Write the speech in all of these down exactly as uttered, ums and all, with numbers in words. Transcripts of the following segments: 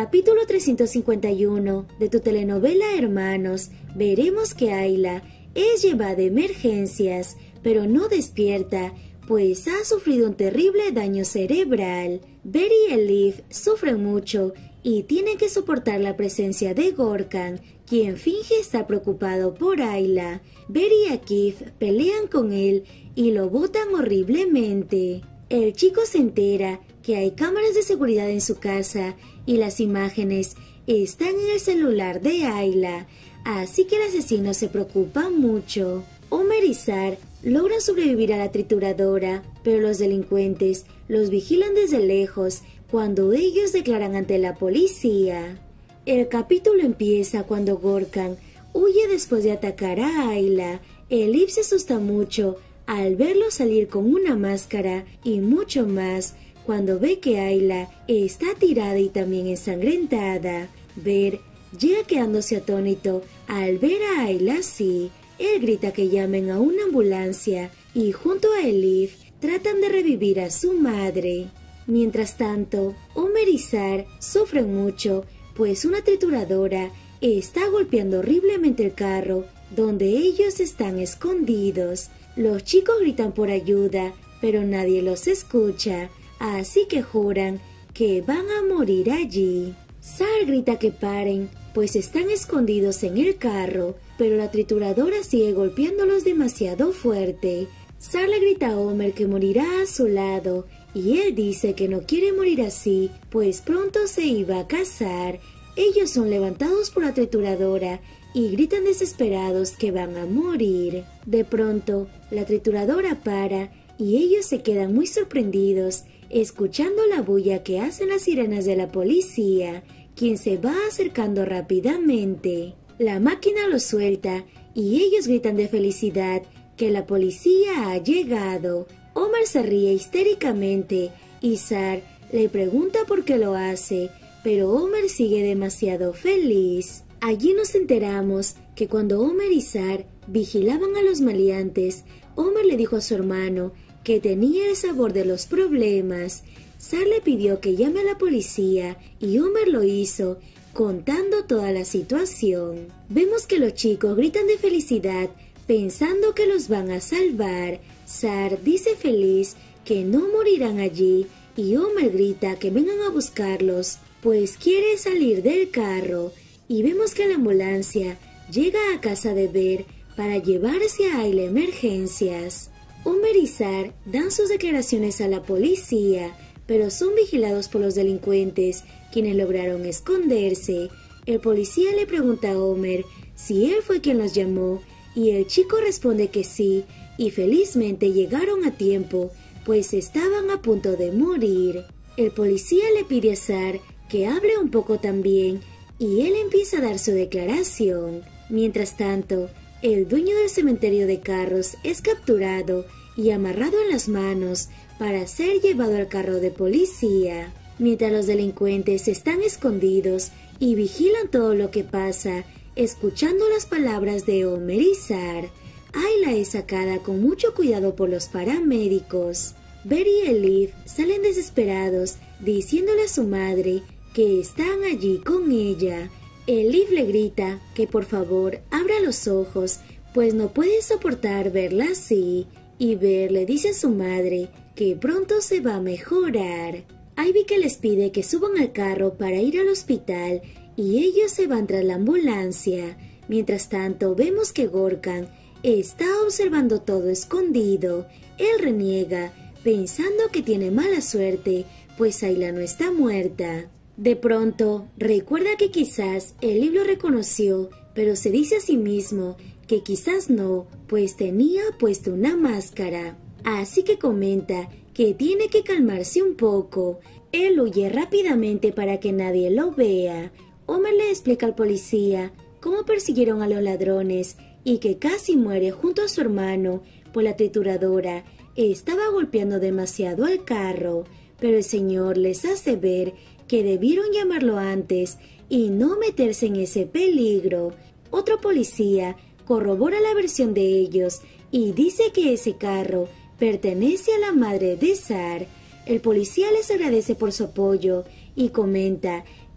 capítulo trescientos cincuenta y uno de tu telenovela Hermanos, veremos que Ayla es llevada de emergencias, pero no despierta, pues ha sufrido un terrible daño cerebral. Betty y Elif sufren mucho y tienen que soportar la presencia de Gorkan, quien finge estar preocupado por Ayla. Betty y Akif pelean con él y lo botan horriblemente. El chico se entera que hay cámaras de seguridad en su casa y las imágenes están en el celular de Ayla, así que el asesino se preocupa mucho. Homer y Sar logran sobrevivir a la trituradora, pero los delincuentes los vigilan desde lejos cuando ellos declaran ante la policía. El capítulo empieza cuando Gorkan huye después de atacar a Ayla. Elif se asusta mucho al verlo salir con una máscara y mucho más cuando ve que Ayla está tirada y también ensangrentada. Ver llega quedándose atónito al ver a Ayla así. Él grita que llamen a una ambulancia y junto a Elif tratan de revivir a su madre. Mientras tanto, Homer y Sar sufren mucho, pues una trituradora está golpeando horriblemente el carro donde ellos están escondidos. Los chicos gritan por ayuda, pero nadie los escucha, así que juran que van a morir allí. Sar grita que paren, pues están escondidos en el carro, pero la trituradora sigue golpeándolos demasiado fuerte. Sar le grita a Homer que morirá a su lado, y él dice que no quiere morir así, pues pronto se iba a casar. Ellos son levantados por la trituradora y gritan desesperados que van a morir. De pronto, la trituradora para y ellos se quedan muy sorprendidos, escuchando la bulla que hacen las sirenas de la policía, quien se va acercando rápidamente. La máquina los suelta y ellos gritan de felicidad que la policía ha llegado. Homer se ríe histéricamente y Sar le pregunta por qué lo hace, pero Homer sigue demasiado feliz. Allí nos enteramos que cuando Homer y Sar vigilaban a los maleantes, Homer le dijo a su hermano que tenía el sabor de los problemas. Sar le pidió que llame a la policía y Homer lo hizo, contando toda la situación. Vemos que los chicos gritan de felicidad pensando que los van a salvar. Sar dice feliz que no morirán allí y Homer grita que vengan a buscarlos, pues quiere salir del carro. Y vemos que la ambulancia llega a casa de Ver para llevarse a Ayla a emergencias. Homer y Sar dan sus declaraciones a la policía, pero son vigilados por los delincuentes, quienes lograron esconderse. El policía le pregunta a Homer si él fue quien los llamó, y el chico responde que sí, y felizmente llegaron a tiempo, pues estaban a punto de morir. El policía le pide a Sar que hable un poco también, y él empieza a dar su declaración. Mientras tanto, el dueño del cementerio de carros es capturado y amarrado en las manos para ser llevado al carro de policía. Mientras los delincuentes están escondidos y vigilan todo lo que pasa, escuchando las palabras de Homer y Sar, Ayla es sacada con mucho cuidado por los paramédicos. Betty y Elif salen desesperados, diciéndole a su madre que están allí con ella. Elif le grita que por favor abra los ojos, pues no puede soportar verla así, y Ver le dice a su madre que pronto se va a mejorar. Ivy que les pide que suban al carro para ir al hospital y ellos se van tras la ambulancia. Mientras tanto vemos que Gorkan está observando todo escondido. Él reniega, pensando que tiene mala suerte, pues Ayla no está muerta. De pronto, recuerda que quizás Elif lo reconoció, pero se dice a sí mismo que quizás no, pues tenía puesto una máscara. Así que comenta que tiene que calmarse un poco. Él huye rápidamente para que nadie lo vea. Homer le explica al policía cómo persiguieron a los ladrones y que casi muere junto a su hermano, pues la trituradora estaba golpeando demasiado al carro, pero el señor les hace ver que debieron llamarlo antes y no meterse en ese peligro. Otro policía corrobora la versión de ellos y dice que ese carro pertenece a la madre de Sar. El policía les agradece por su apoyo y comenta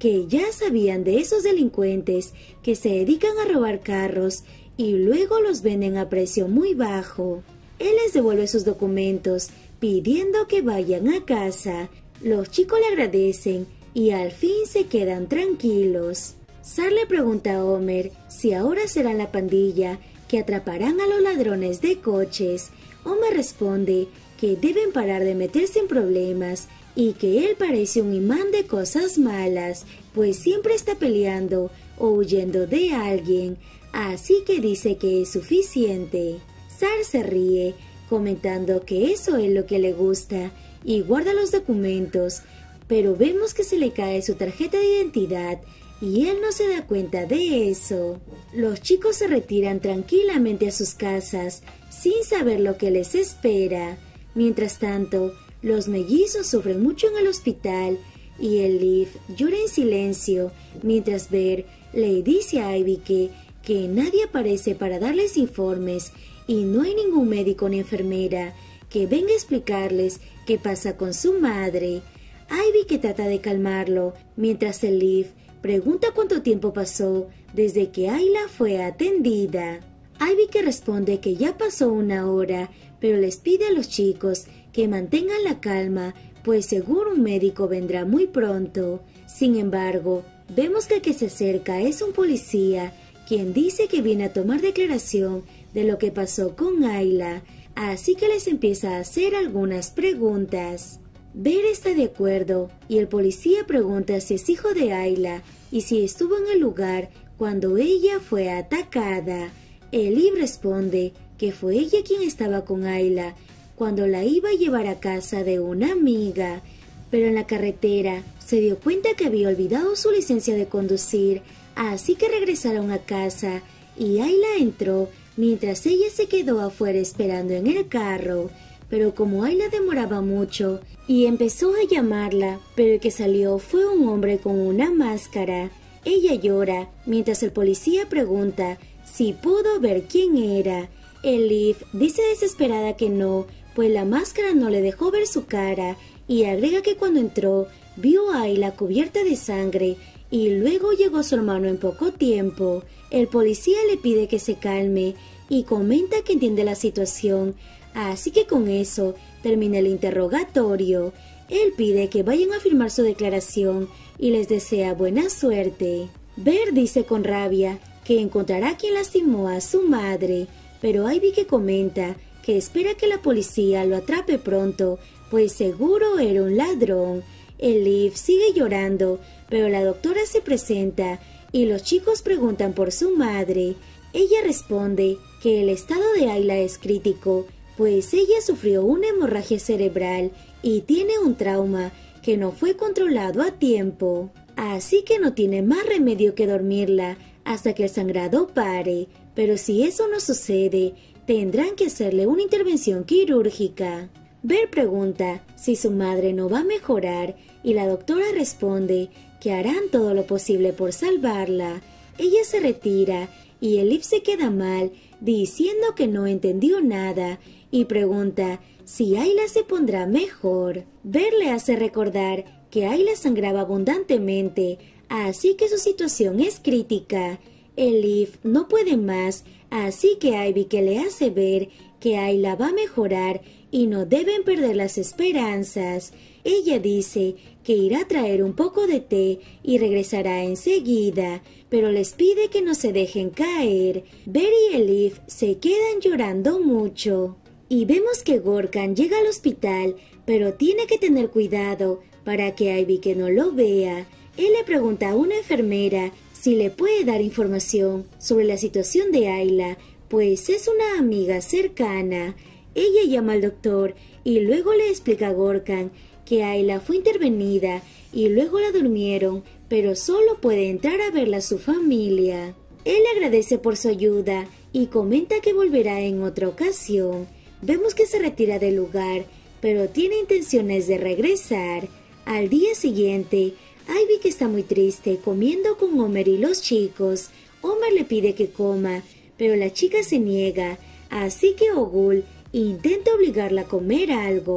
que ya sabían de esos delincuentes que se dedican a robar carros y luego los venden a precio muy bajo. Él les devuelve sus documentos pidiendo que vayan a casa. Los chicos le agradecen y al fin se quedan tranquilos. Sar le pregunta a Homer si ahora serán la pandilla que atraparán a los ladrones de coches. Homer responde que deben parar de meterse en problemas y que él parece un imán de cosas malas, pues siempre está peleando o huyendo de alguien, así que dice que es suficiente. Sar se ríe, comentando que eso es lo que le gusta y guarda los documentos, pero vemos que se le cae su tarjeta de identidad y él no se da cuenta de eso. Los chicos se retiran tranquilamente a sus casas sin saber lo que les espera. Mientras tanto, los mellizos sufren mucho en el hospital y el Liv llora en silencio mientras Bert le dice a Ivy que, que nadie aparece para darles informes y no hay ningún médico ni enfermera que venga a explicarles qué pasa con su madre. Ivy que trata de calmarlo mientras el Liv pregunta cuánto tiempo pasó desde que Ayla fue atendida. Ivy que responde que ya pasó una hora, pero les pide a los chicos que mantengan la calma, pues seguro un médico vendrá muy pronto. Sin embargo, vemos que el que se acerca es un policía, quien dice que viene a tomar declaración de lo que pasó con Ayla, así que les empieza a hacer algunas preguntas. Bert está de acuerdo y el policía pregunta si es hijo de Ayla y si estuvo en el lugar cuando ella fue atacada. El Liv responde que fue ella quien estaba con Ayla cuando la iba a llevar a casa de una amiga, pero en la carretera se dio cuenta que había olvidado su licencia de conducir, así que regresaron a casa y Ayla entró mientras ella se quedó afuera esperando en el carro. Pero como Ayla demoraba mucho y empezó a llamarla, pero el que salió fue un hombre con una máscara. Ella llora mientras el policía pregunta si pudo ver quién era. El Liv dice desesperada que no, pues la máscara no le dejó ver su cara y agrega que cuando entró vio a Ayla cubierta de sangre y luego llegó su hermano en poco tiempo. El policía le pide que se calme y comenta que entiende la situación. Así que con eso termina el interrogatorio. Él pide que vayan a firmar su declaración y les desea buena suerte. Bert dice con rabia que encontrará a quien lastimó a su madre, pero Ivy que comenta que espera que la policía lo atrape pronto, pues seguro era un ladrón. El Liv sigue llorando, pero la doctora se presenta y los chicos preguntan por su madre. Ella responde que el estado de Ayla es crítico, pues ella sufrió una hemorragia cerebral y tiene un trauma que no fue controlado a tiempo, así que no tiene más remedio que dormirla hasta que el sangrado pare, pero si eso no sucede, tendrán que hacerle una intervención quirúrgica. Bert pregunta si su madre no va a mejorar y la doctora responde que harán todo lo posible por salvarla. Ella se retira y el Liv se queda mal, diciendo que no entendió nada y pregunta si Ayla se pondrá mejor. Bert le hace recordar que Ayla sangraba abundantemente, así que su situación es crítica. El Liv no puede más, así que Ivy que le hace ver que Ayla va a mejorar y no deben perder las esperanzas. Ella dice que irá a traer un poco de té y regresará enseguida, pero les pide que no se dejen caer. Bert y el Liv se quedan llorando mucho. Y vemos que Gorkan llega al hospital, pero tiene que tener cuidado para que Ivy que no lo vea. Él le pregunta a una enfermera si le puede dar información sobre la situación de Ayla, pues es una amiga cercana. Ella llama al doctor y luego le explica a Gorkan que Ayla fue intervenida y luego la durmieron, pero solo puede entrar a verla su familia. Él le agradece por su ayuda y comenta que volverá en otra ocasión. Vemos que se retira del lugar, pero tiene intenciones de regresar. Al día siguiente, Ivy que está muy triste comiendo con Homer y los chicos. Homer le pide que coma, pero la chica se niega, así que Ogul intenta obligarla a comer algo.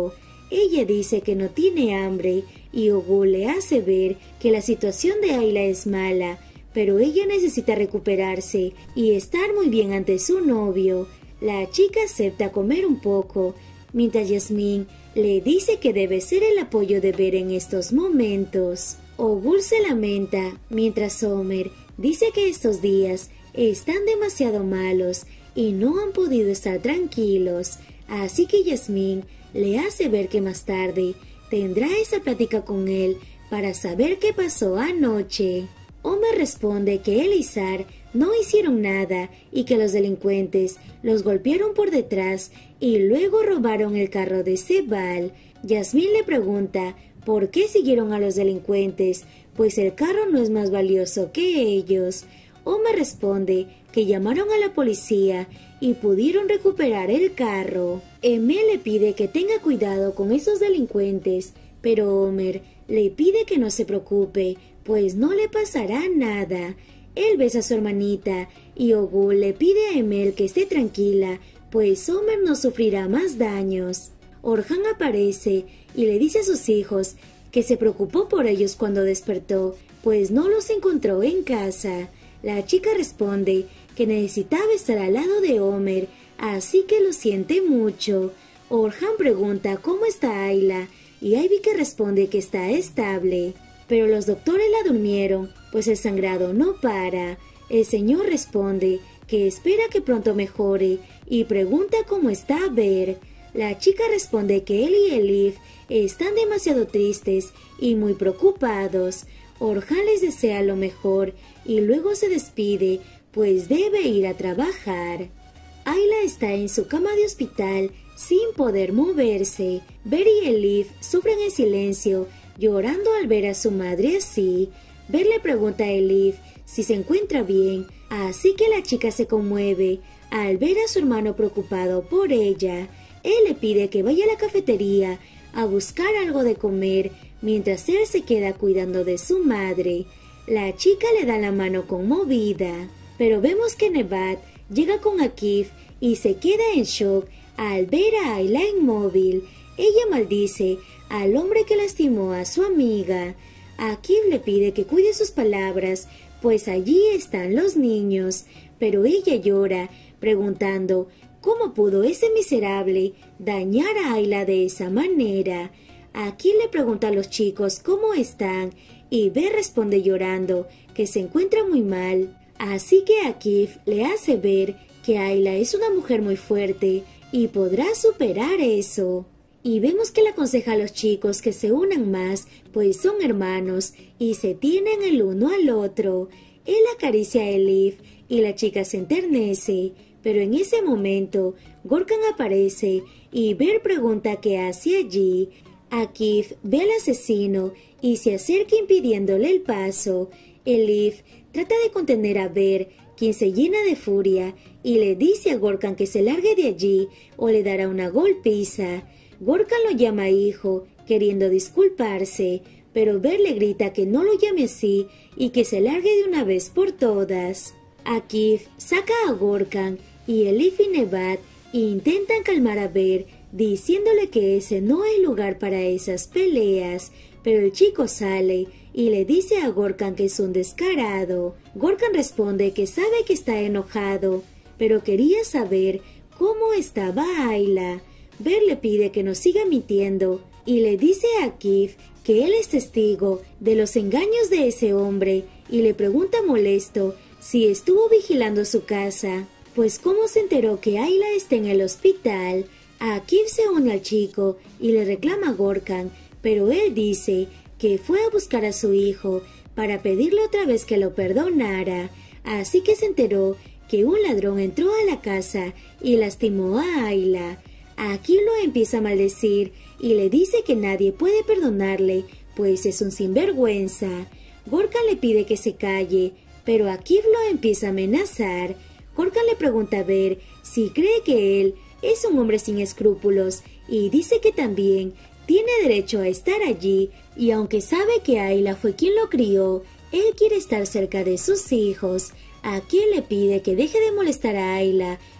Ella dice que no tiene hambre y Ogul le hace ver que la situación de Ayla es mala, pero ella necesita recuperarse y estar muy bien ante su novio. La chica acepta comer un poco, mientras Jasmine le dice que debe ser el apoyo de Ver en estos momentos. Ogul se lamenta, mientras Homer dice que estos días están demasiado malos y no han podido estar tranquilos, así que Jasmine le hace ver que más tarde tendrá esa plática con él para saber qué pasó anoche. Homer responde que él y Sar no hicieron nada y que los delincuentes los golpearon por detrás y luego robaron el carro de Sebal. Jasmine le pregunta por qué siguieron a los delincuentes, pues el carro no es más valioso que ellos. Homer responde que llamaron a la policía y pudieron recuperar el carro. Emmett le pide que tenga cuidado con esos delincuentes, pero Homer le pide que no se preocupe, pues no le pasará nada. Él besa a su hermanita y Ogul le pide a Emmett que esté tranquila, pues Homer no sufrirá más daños. Orhan aparece y le dice a sus hijos que se preocupó por ellos cuando despertó, pues no los encontró en casa. La chica responde que necesitaba estar al lado de Homer, así que lo siente mucho. Orhan pregunta cómo está Ayla y Ivy que responde que está estable. Pero los doctores la durmieron, pues el sangrado no para. El señor responde que espera que pronto mejore y pregunta cómo está Ver. La chica responde que él y Elif están demasiado tristes y muy preocupados. Orhan les desea lo mejor y luego se despide, pues debe ir a trabajar. Ayla está en su cama de hospital sin poder moverse. Ver y Elif sufren en silencio, llorando al ver a su madre así. Ver le pregunta a Elif si se encuentra bien, así que la chica se conmueve al ver a su hermano preocupado por ella. Él le pide que vaya a la cafetería a buscar algo de comer, mientras él se queda cuidando de su madre. La chica le da la mano conmovida, pero vemos que Nebat llega con Akif y se queda en shock al ver a Ayla inmóvil. Ella maldice al hombre que lastimó a su amiga. Akif le pide que cuide sus palabras, pues allí están los niños, pero ella llora, preguntando cómo pudo ese miserable dañar a Ayla de esa manera. Akif le pregunta a los chicos cómo están y Ver responde llorando que se encuentra muy mal. Así que Akif le hace ver que Ayla es una mujer muy fuerte y podrá superar eso. Y vemos que le aconseja a los chicos que se unan más, pues son hermanos y se tienen el uno al otro. Él acaricia a Elif y la chica se enternece, pero en ese momento Gorkan aparece y Ver pregunta qué hace allí. Akif ve al asesino y se acerca impidiéndole el paso. Elif trata de contener a Ver, quien se llena de furia y le dice a Gorkan que se largue de allí o le dará una golpiza. Gorkan lo llama hijo, queriendo disculparse, pero Ver le grita que no lo llame así y que se largue de una vez por todas. Akif saca a Gorkan y Elif y Nebat intentan calmar a Ver, diciéndole que ese no es lugar para esas peleas, pero el chico sale y le dice a Gorkan que es un descarado. Gorkan responde que sabe que está enojado, pero quería saber cómo estaba Ayla. Ver le pide que no siga mintiendo y le dice a Akif que él es testigo de los engaños de ese hombre y le pregunta molesto si estuvo vigilando su casa, pues cómo se enteró que Ayla está en el hospital. Akif se une al chico y le reclama a Gorkan, pero él dice que fue a buscar a su hijo para pedirle otra vez que lo perdonara, así que se enteró que un ladrón entró a la casa y lastimó a Ayla. Akif lo empieza a maldecir y le dice que nadie puede perdonarle, pues es un sinvergüenza. Gorkan le pide que se calle, pero Akif lo empieza a amenazar. Gorkan le pregunta a Ver si cree que él es un hombre sin escrúpulos y dice que también tiene derecho a estar allí, y aunque sabe que Ayla fue quien lo crió, él quiere estar cerca de sus hijos. Akif le pide que deje de molestar a Ayla,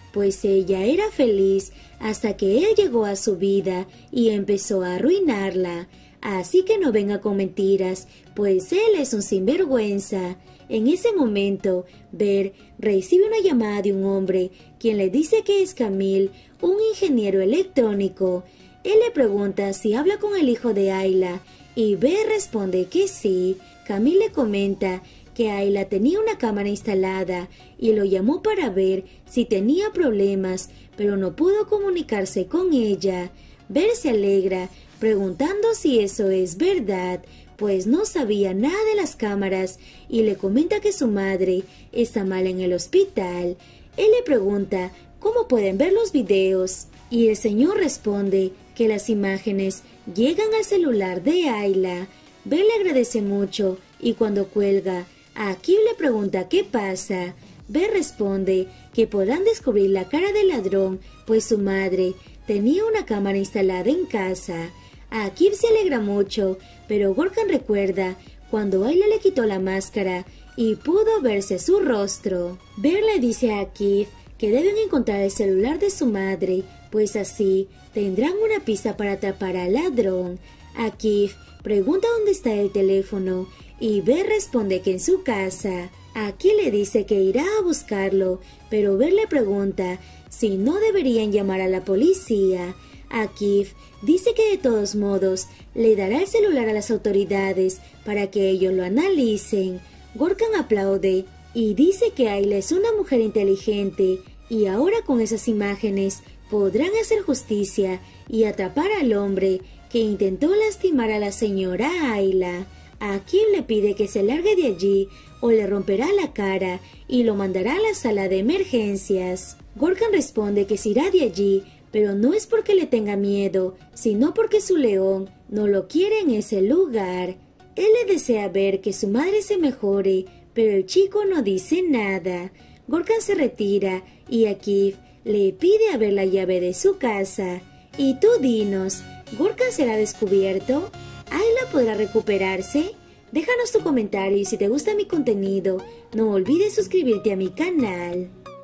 pues ella era feliz hasta que él llegó a su vida y empezó a arruinarla. Así que no venga con mentiras, pues él es un sinvergüenza. En ese momento, Ver recibe una llamada de un hombre, quien le dice que es Camille, un ingeniero electrónico. Él le pregunta si habla con el hijo de Ayla, y Ver responde que sí. Camille le comenta que Ayla tenía una cámara instalada y lo llamó para ver si tenía problemas, pero no pudo comunicarse con ella. Ver se alegra, preguntando si eso es verdad, pues no sabía nada de las cámaras, y le comenta que su madre está mal en el hospital. Él le pregunta cómo pueden ver los videos, y el señor responde que las imágenes llegan al celular de Ayla. Ver le agradece mucho, y cuando cuelga, Akif le pregunta qué pasa. Ver responde que podrán descubrir la cara del ladrón, pues su madre tenía una cámara instalada en casa. Akif se alegra mucho, pero Gorkan recuerda cuando Ayla le quitó la máscara y pudo verse su rostro. Ver le dice a Akif que deben encontrar el celular de su madre, pues así tendrán una pista para atrapar al ladrón. Akif pregunta dónde está el teléfono y Ver responde que en su casa. Akif le dice que irá a buscarlo, pero Ver le pregunta si no deberían llamar a la policía. Akif dice que de todos modos le dará el celular a las autoridades para que ellos lo analicen. Gorkan aplaude y dice que Ayla es una mujer inteligente y ahora con esas imágenes podrán hacer justicia y atrapar al hombre que intentó lastimar a la señora Ayla. Akif le pide que se largue de allí o le romperá la cara y lo mandará a la sala de emergencias. Gorkan responde que se irá de allí, pero no es porque le tenga miedo, sino porque su león no lo quiere en ese lugar. Él le desea ver que su madre se mejore, pero el chico no dice nada. Gorkan se retira y Akif le pide a ver la llave de su casa. Y tú dinos, ¿Gorkan será descubierto? ¿Ayla podrá recuperarse? Déjanos tu comentario y si te gusta mi contenido, no olvides suscribirte a mi canal.